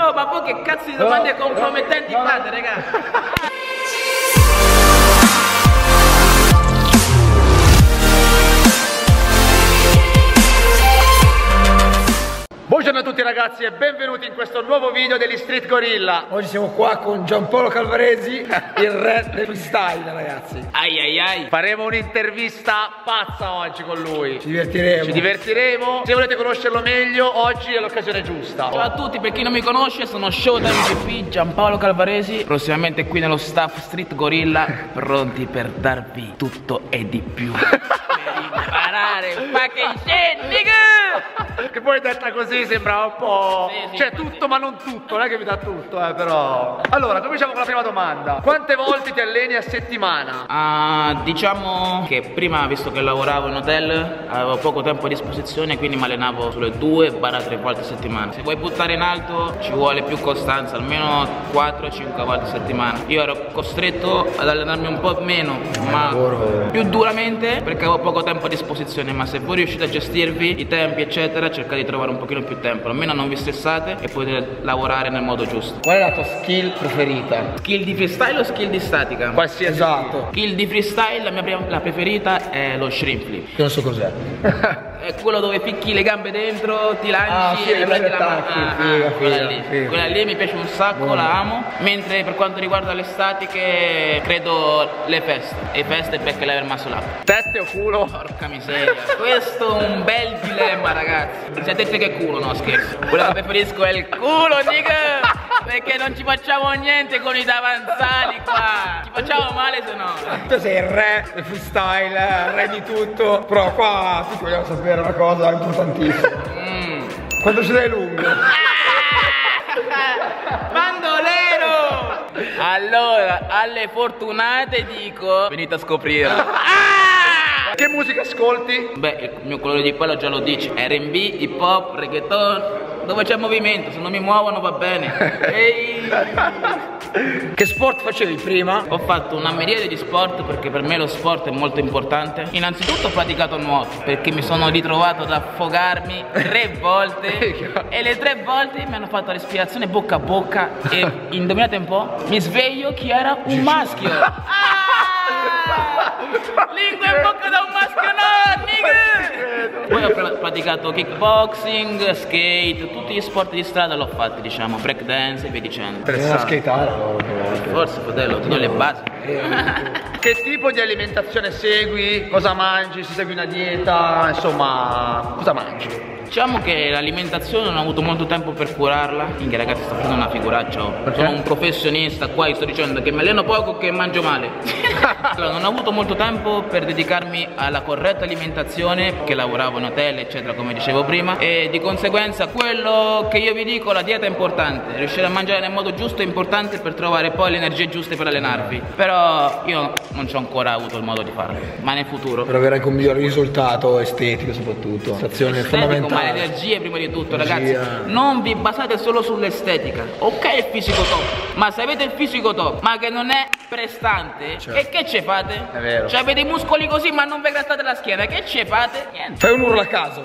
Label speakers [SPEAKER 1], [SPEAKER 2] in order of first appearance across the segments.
[SPEAKER 1] Oh, ma voi che cazzo di domande compromettenti fate, raga?
[SPEAKER 2] Buongiorno a tutti ragazzi e benvenuti in questo nuovo video degli Street Gorilla.
[SPEAKER 3] Oggi siamo qua con Giampaolo Calvaresi, il re del freestyle, ragazzi.
[SPEAKER 1] Ai ai ai.
[SPEAKER 2] Faremo un'intervista pazza oggi con lui.
[SPEAKER 3] Ci divertiremo.
[SPEAKER 2] Se volete conoscerlo meglio, oggi è l'occasione giusta.
[SPEAKER 1] Ciao a tutti, per chi non mi conosce, sono Showtime GP, Giampaolo Calvaresi. Prossimamente qui nello staff Street Gorilla, pronti per darvi tutto e di più. Per imparare fucking shit, nigga!
[SPEAKER 2] Che poi detta così sembra un po'...
[SPEAKER 1] Sì,
[SPEAKER 2] cioè tutto ma non tutto, non è che mi dà tutto, però... Allora, cominciamo con la prima domanda. Quante volte ti alleni a settimana?
[SPEAKER 1] Diciamo che prima, visto che lavoravo in hotel, avevo poco tempo a disposizione, quindi mi allenavo sulle 2-3 volte a settimana. Se vuoi buttare in alto ci vuole più costanza, almeno 4-5 volte a settimana. Io ero costretto ad allenarmi un po' meno, ma più duramente, perché avevo poco tempo a disposizione. Ma se voi riuscite a gestirvi i tempi eccetera, cercate di trovare un pochino più tempo, almeno non vi stressate e potete lavorare nel modo giusto.
[SPEAKER 3] Qual è la tua skill preferita?
[SPEAKER 1] Skill di freestyle o skill di statica?
[SPEAKER 2] Qualsiasi.
[SPEAKER 3] Esatto.
[SPEAKER 1] Skill di freestyle, la preferita è lo shrimp flip.
[SPEAKER 3] Io non so cos'è.
[SPEAKER 1] È quello dove picchi le gambe dentro, ti lanci
[SPEAKER 3] sì,
[SPEAKER 1] e prendi la
[SPEAKER 3] attacchi, figa.
[SPEAKER 1] Quella lì mi piace un sacco, la amo. Mentre per quanto riguarda le statiche, credo le feste. E feste perché lever muscle up.
[SPEAKER 2] Tette o culo?
[SPEAKER 1] Porca miseria, questo è un bel dilemma, ragazzi. Sia tette che culo, no scherzo. Quello che preferisco è il culo, nigga. Perché non ci facciamo niente con i davanzali qua. Ci facciamo male se no.
[SPEAKER 3] Tu sei il re del freestyle, il re di tutto. Però qua tutti vogliamo sapere una cosa importantissima. Quanto ce l'hai lungo?
[SPEAKER 1] Bandolero! Allora, alle fortunate dico, venite a scoprire.
[SPEAKER 2] Che musica ascolti?
[SPEAKER 1] Beh, il mio colore di pelo già lo dice. R&B, hip hop, reggaeton. Dove c'è movimento, se non mi muovono va bene. Ehi!
[SPEAKER 3] Che sport facevi prima?
[SPEAKER 1] Ho fatto una miriade di sport perché per me lo sport è molto importante. Innanzitutto ho praticato nuoto perché mi sono ritrovato ad affogarmi 3 volte e le 3 volte mi hanno fatto la respirazione bocca a bocca e indovinate un po', mi sveglio chi era un maschio. Lingua in bocca da un maschio, no, nigga! Poi ho praticato kickboxing, skate, tutti gli sport di strada l'ho fatti, diciamo, breakdance e via dicendo.
[SPEAKER 3] A skateare.
[SPEAKER 1] Forse, fratello, ti do le basi.
[SPEAKER 2] Che tipo di alimentazione segui? Cosa mangi? Se segui una dieta? Insomma, cosa mangi?
[SPEAKER 1] Diciamo che l'alimentazione non ho avuto molto tempo per curarla. Minchia ragazzi, sto facendo una figuraccia. Sono un professionista qua, io sto dicendo che mi alleno poco, che mangio male. Allora, non ho avuto molto tempo per dedicarmi alla corretta alimentazione, che lavoravo in hotel eccetera come dicevo prima. E di conseguenza quello che io vi dico, la dieta è importante. Riuscire a mangiare nel modo giusto è importante per trovare poi le energie giuste per allenarvi. Però io non ci ho ancora avuto il modo di farlo, ma nel futuro.
[SPEAKER 3] Per avere anche un miglior risultato estetico soprattutto. Stazione fondamentale.
[SPEAKER 1] Ma energie prima di tutto, ragazzi. Non vi basate solo sull'estetica. Ok il fisico top, ma se avete il fisico top ma che non è prestante, e che ce fate?
[SPEAKER 2] È vero.
[SPEAKER 1] Cioè avete i muscoli così ma non vi grattate la schiena, che ce fate? Niente.
[SPEAKER 3] Fai un urlo a caso.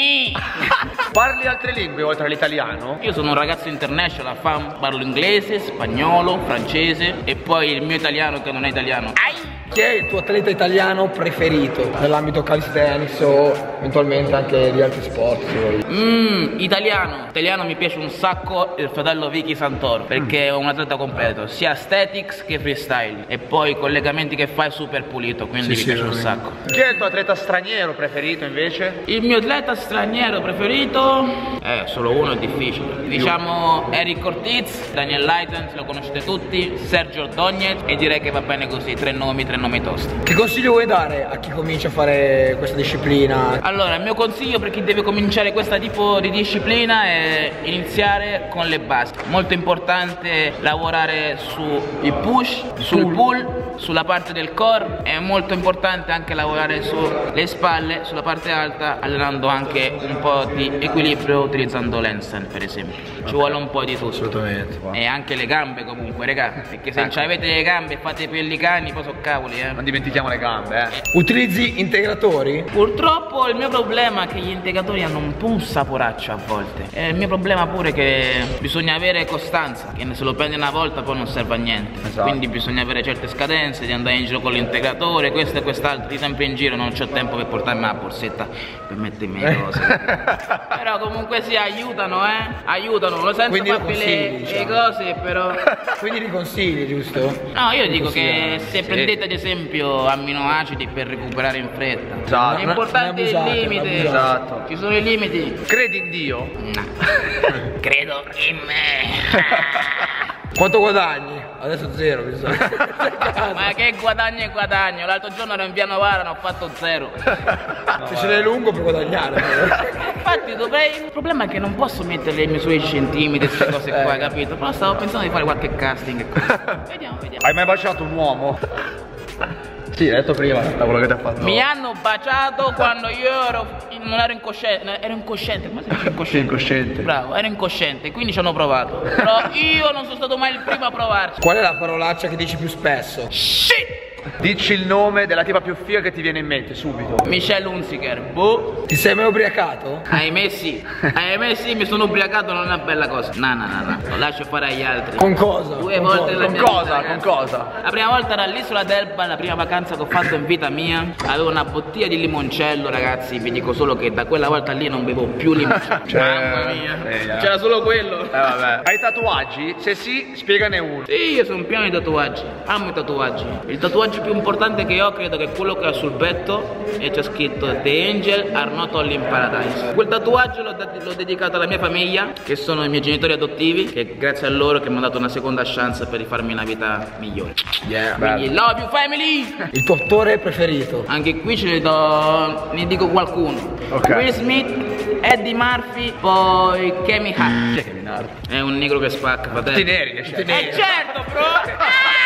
[SPEAKER 2] Parli altre lingue oltre all'italiano?
[SPEAKER 1] Io sono un ragazzo international, parlo inglese, spagnolo, francese e poi il mio italiano che non è italiano.
[SPEAKER 3] Chi è il tuo atleta italiano preferito nell'ambito calisthenics o eventualmente anche di altri sport se vuoi?
[SPEAKER 1] Italiano mi piace un sacco il fratello Vicky Santoro perché è un atleta completo, sia aesthetics che freestyle e poi i collegamenti che fa è super pulito, quindi mi piace un sacco.
[SPEAKER 2] Chi è il tuo atleta straniero preferito invece?
[SPEAKER 1] Il mio atleta straniero preferito solo uno è difficile. Diciamo Eric Ortiz, Daniel Leitens, lo conoscete tutti, Sergio Ordóñez e direi che va bene così, 3 nomi tosti.
[SPEAKER 3] Che consiglio vuoi dare a chi comincia a fare questa disciplina?
[SPEAKER 1] Allora, il mio consiglio per chi deve cominciare questo tipo di disciplina è iniziare con le basi. Molto importante lavorare sui push, sul pull sulla parte del core, è molto importante anche lavorare sulle spalle, sulla parte alta, allenando anche un po' di equilibrio utilizzando l'handstand per esempio. Ci vuole un po' di tutto.
[SPEAKER 2] Assolutamente.
[SPEAKER 1] E anche le gambe comunque, raga, perché se non avete le gambe e fate i pellicani poi sono cavoli,
[SPEAKER 2] Non dimentichiamo le gambe,
[SPEAKER 3] Utilizzi integratori?
[SPEAKER 1] Purtroppo il mio problema è che gli integratori hanno un po' un saporaccio a volte. E il mio problema pure è che bisogna avere costanza, che se lo prendi una volta poi non serve a niente.
[SPEAKER 2] Esatto.
[SPEAKER 1] Quindi bisogna avere certe scadenze, di andare in giro con l'integratore, questo e quest'altro, di sempre in giro, non ho tempo per portarmi la borsetta per mettermi le cose. Però comunque sì, aiutano, aiutano, lo senso
[SPEAKER 3] Quindi lo
[SPEAKER 1] farvi
[SPEAKER 3] consigli,
[SPEAKER 1] le cose, però...
[SPEAKER 3] Quindi li consigli, giusto?
[SPEAKER 1] No, io dico che se prendete ad esempio amminoacidi per recuperare in fretta,
[SPEAKER 2] Esatto.
[SPEAKER 1] l'importante è il
[SPEAKER 3] Non
[SPEAKER 1] limite.
[SPEAKER 3] abusate.
[SPEAKER 2] Esatto.
[SPEAKER 1] Ci sono i limiti.
[SPEAKER 2] Credi in Dio?
[SPEAKER 1] No. Credo in me.
[SPEAKER 3] Quanto guadagni? Adesso zero, bisogna.
[SPEAKER 1] Ma che guadagno e guadagno? L'altro giorno ero in via Novara e ho fatto 0.
[SPEAKER 3] Se ce l'hai lungo puoi guadagnare.
[SPEAKER 1] Infatti dovrei. Il problema è che non posso mettere le misure di centimetri, queste cose qua, capito? Però stavo pensando di fare qualche casting e così. Vediamo.
[SPEAKER 2] Hai mai baciato un uomo? Sì, l'hai detto prima, da quello che ti ha fatto.
[SPEAKER 1] Mi hanno baciato quando io non ero incosciente. Ero incosciente, come si dice incosciente?
[SPEAKER 2] Incosciente.
[SPEAKER 1] Bravo, ero incosciente, quindi ci hanno provato. Però io non sono stato mai il primo a provarci.
[SPEAKER 3] Qual è la parolaccia che dici più spesso?
[SPEAKER 1] Shit!
[SPEAKER 2] Dici il nome della tipa più figa che ti viene in mente, subito.
[SPEAKER 1] Michelle Hunziker, boh.
[SPEAKER 3] Ti sei mai ubriacato?
[SPEAKER 1] Ahimè sì, mi sono ubriacato, non è una bella cosa. No, lo lascio fare agli altri.
[SPEAKER 3] Con cosa?
[SPEAKER 1] 2 volte nella
[SPEAKER 2] Con
[SPEAKER 1] mia
[SPEAKER 2] cosa?
[SPEAKER 1] vita,
[SPEAKER 2] Con
[SPEAKER 1] ragazzi.
[SPEAKER 2] cosa?
[SPEAKER 1] La prima volta era all'isola d'Elba, la prima vacanza che ho fatto in vita mia. Avevo una bottiglia di limoncello, ragazzi. Vi dico solo che da quella volta lì non bevo più limoncello. Mamma mia, c'era solo quello.
[SPEAKER 2] Vabbè. Hai tatuaggi? Se sì, spiegane uno.
[SPEAKER 1] Sì, io sono pieno di tatuaggi, amo i tatuaggi. Il tatuaggio più importante che ho credo che è quello che ho sul petto e c'è scritto The Angel are not only in paradise. Quel tatuaggio l'ho dedicato alla mia famiglia, che sono i miei genitori adottivi, che grazie a loro che mi hanno dato una seconda chance per rifarmi una vita migliore. Quindi love you family!
[SPEAKER 3] Il tuo attore preferito?
[SPEAKER 1] Anche qui ne dico qualcuno.
[SPEAKER 2] Ok.
[SPEAKER 1] Will Smith, Eddie Murphy, poi Kemi Hart.
[SPEAKER 2] Chi è che mi narra?
[SPEAKER 1] È un negro che spacca, fratello.
[SPEAKER 2] Tutti neri,
[SPEAKER 1] Certo, bro!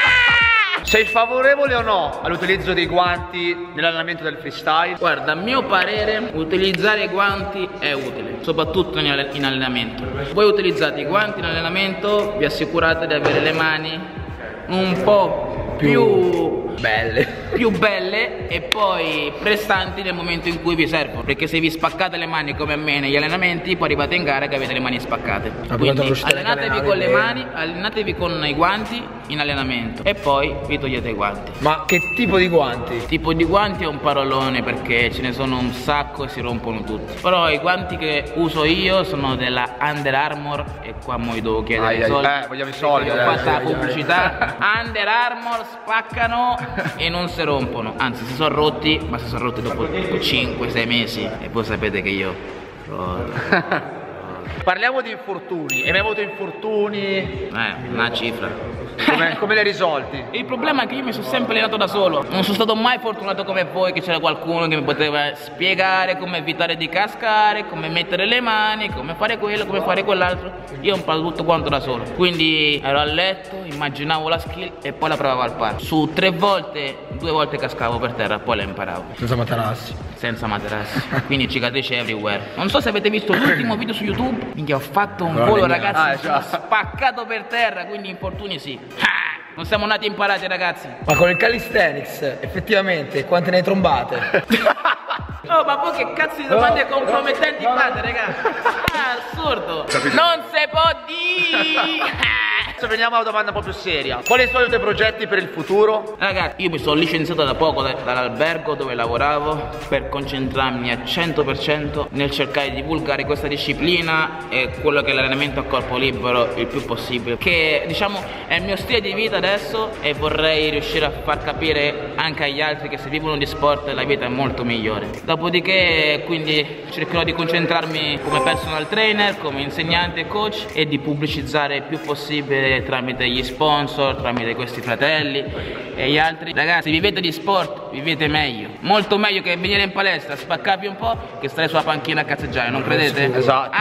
[SPEAKER 2] Sei favorevole o no all'utilizzo dei guanti nell'allenamento del freestyle?
[SPEAKER 1] Guarda, a mio parere utilizzare i guanti è utile, soprattutto in allenamento. Voi utilizzate i guanti in allenamento, vi assicurate di avere le mani un po' più belle e poi prestanti nel momento in cui vi servono, perché se vi spaccate le mani come a me negli allenamenti poi arrivate in gara che avete le mani spaccate. Quindi allenatevi con le mani, allenatevi con i guanti in allenamento e poi vi togliete i guanti.
[SPEAKER 3] Ma che tipo di guanti?
[SPEAKER 1] Tipo di guanti è un parolone perché ce ne sono un sacco e si rompono tutti. Però i guanti che uso io sono della Under Armour e qua mo devo chiedere i soldi.
[SPEAKER 2] Vogliamo i soldi.
[SPEAKER 1] Ho fatto la pubblicità. Under Armour spaccano e non si rompono. Anzi si sono rotti, ma si sono rotti dopo 5-6 mesi. E voi sapete che io
[SPEAKER 2] Parliamo di infortuni. Hai mai avuto infortuni?
[SPEAKER 1] una cifra.
[SPEAKER 2] Come li hai risolti?
[SPEAKER 1] Il problema è che io mi sono sempre allenato da solo. Non sono stato mai fortunato come voi, che c'era qualcuno che mi poteva spiegare come evitare di cascare, come mettere le mani, come fare quello, come fare quell'altro. Io ho imparato tutto quanto da solo. Quindi ero a letto, immaginavo la skill e poi la provavo al parco. Su 3 volte, 2 volte cascavo per terra, poi la imparavo.
[SPEAKER 3] Senza materassi.
[SPEAKER 1] Senza materassi. Quindi cicatrici everywhere. Non so se avete visto l'ultimo video su YouTube. Minchia, ho fatto un volo, ragazzi. Sono spaccato per terra, quindi infortuni sì. Non siamo nati imparati, ragazzi.
[SPEAKER 3] Ma con il calisthenics, effettivamente, quante ne hai trombate?
[SPEAKER 1] Oh, ma poi che cazzo di domande compromettenti fate, raga? Assurdo. Non se può dire.
[SPEAKER 2] Adesso veniamo alla domanda un po' più seria. Quali sono i tuoi progetti per il futuro?
[SPEAKER 1] Ragazzi, io mi sono licenziato da poco dall'albergo dove lavoravo per concentrarmi al 100% nel cercare di divulgare questa disciplina e quello che è l'allenamento a corpo libero il più possibile, che diciamo è il mio stile di vita adesso e vorrei riuscire a far capire anche agli altri che se vivono di sport la vita è molto migliore. Dopodiché quindi cercherò di concentrarmi come personal trainer, come insegnante e coach e di pubblicizzare il più possibile tramite gli sponsor, tramite questi fratelli e gli altri. Ragazzi, vivete di sport, vivete meglio, molto meglio che venire in palestra, spaccarvi un po' che stare sulla panchina a cazzeggiare, non credete?
[SPEAKER 2] Esatto.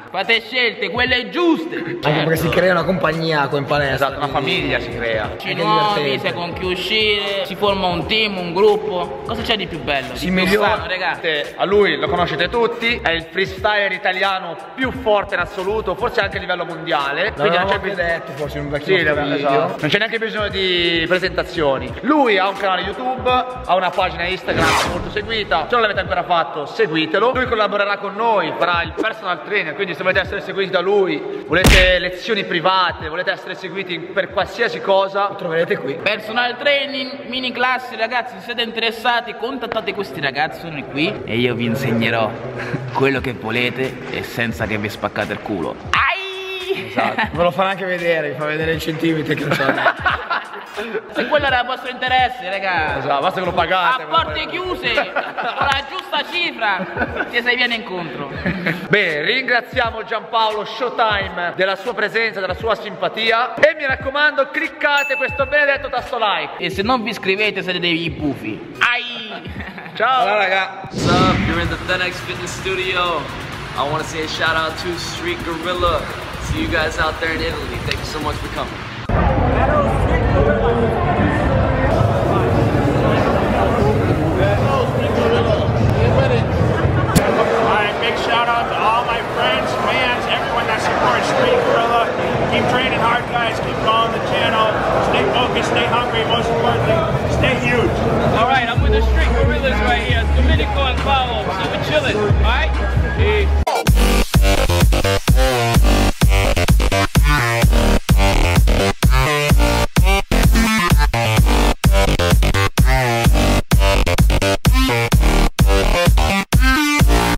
[SPEAKER 1] Fate scelte, quelle giuste.
[SPEAKER 3] Anche perché si crea una compagnia qua in palestra.
[SPEAKER 2] Esatto, una famiglia si crea.
[SPEAKER 1] Ci nuovi, sai con chi uscire, si forma un team, un gruppo. Cosa c'è di più bello?
[SPEAKER 3] Si
[SPEAKER 1] di più
[SPEAKER 3] migliora.
[SPEAKER 1] sano, raga?
[SPEAKER 2] A lui lo conoscete tutti, è il freestyler italiano più forte in assoluto, forse anche a livello mondiale. Quindi non c'è
[SPEAKER 3] L'avevamo detto forse in un vecchio
[SPEAKER 2] Sì,
[SPEAKER 3] video.
[SPEAKER 2] esatto. Non c'è neanche bisogno di presentazioni. Lui ha un canale YouTube, ha una pagina Instagram molto seguita. Se non l'avete ancora fatto, seguitelo. Lui collaborerà con noi, farà il personal trainer, quindi se volete essere seguiti da lui, volete lezioni private, volete essere seguiti per qualsiasi cosa,
[SPEAKER 3] Lo troverete qui.
[SPEAKER 1] Personal training, mini classi, ragazzi, se siete interessati contattate questi ragazzi, sono qui e io vi insegnerò quello che volete e senza che vi spaccate il culo. Ai!
[SPEAKER 3] Esatto. Me lo farà anche vedere, mi fa vedere i centimetri che non ce l'ha.
[SPEAKER 1] Se quello era il vostro interesse, ragazzi.
[SPEAKER 2] esatto, basta che lo pagate.
[SPEAKER 1] A porte chiuse, con la giusta cifra, che se viene incontro.
[SPEAKER 2] Bene, ringraziamo Giampaolo Showtime della sua presenza, della sua simpatia e mi raccomando cliccate questo benedetto tasto like.
[SPEAKER 1] E se non vi iscrivete siete dei bufi. Ai!
[SPEAKER 2] Ciao!
[SPEAKER 3] Allora raga.
[SPEAKER 4] What's up? You're in the Thenex Fitness Studio. I want to say a shout out to Street Gorilla. See you guys out there in Italy. Thank you so much for coming.
[SPEAKER 5] Alright, big shout out to all my friends, fans, everyone that supports Street Gorilla. Keep training hard, guys. Keep following the channel. Stay focused, stay hungry, most importantly, stay huge.
[SPEAKER 1] Alright, I'm with the Street Gorillas right here. Domenico and Paolo. So we're chilling, alright? Peace.